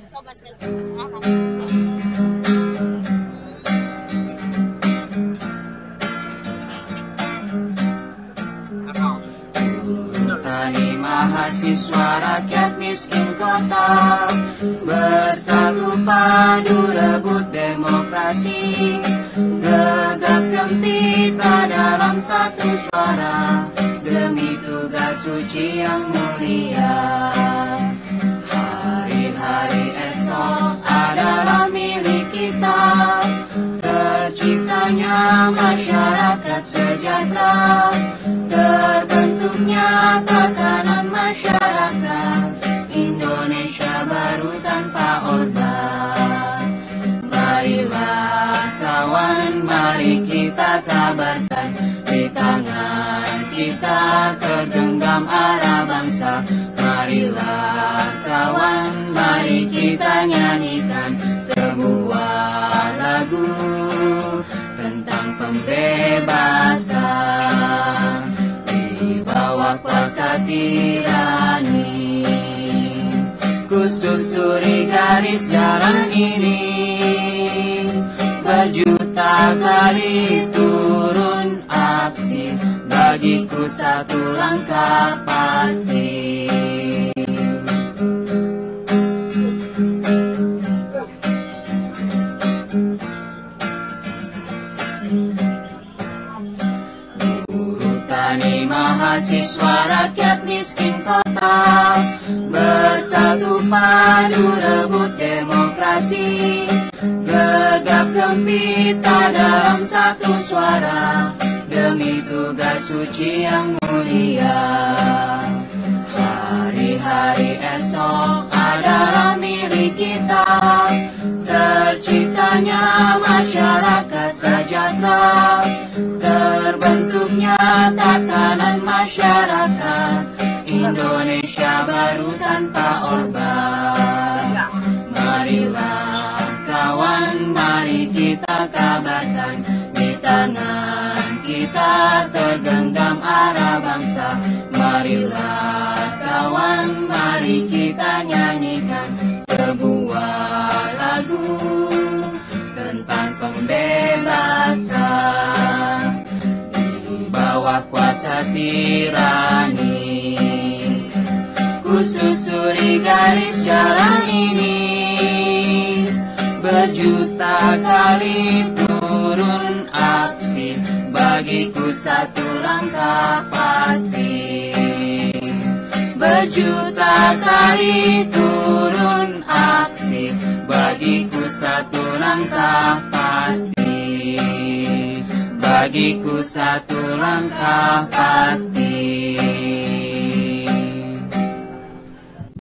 Coba sih. Tani mahasiswa rakyat miskin kota bersatu padu rebut demokrasi, gegap gempita dalam satu suara demi tugas suci yang mulia. Hari-hari esok adalah milik kita, terciptanya masyarakat sejahtera, terbentuknya tatanan masyarakat Indonesia baru tanpa Orde. Marilah kawan, mari kita kabarkan, di tangan kita tergenggam arah bangsa. Marilah kawan, mari kita nyanyikan sebuah lagu tentang pembebasan di bawah kuasa tirani. Ku susuri garis jalan ini, berjuta kali turun aksi, bagiku satu langkah pasti. Tani mahasiswa rakyat miskin kota bersatu padu rebut demokrasi, gegap gempita dalam satu suara demi tugas suci yang mulia. Hari-hari esok adalah milik kita, terciptanya masyarakat sejahtera, terbentuknya tatanan masyarakat Indonesia baru tanpa Orde. Marilah kawan, mari kita kabarkan, di tangan kita tergenggam arah bangsa. Marilah kawan, mari kita nyanyikan sebuah lagu tentang pembebasan di bawah kuasa tirani. Ku susuri garis jalan ini, berjuta kali turun aksi, bagiku satu langkah pasti. Berjuta kali turun aksi, bagiku satu langkah pasti. Bagiku satu langkah pasti.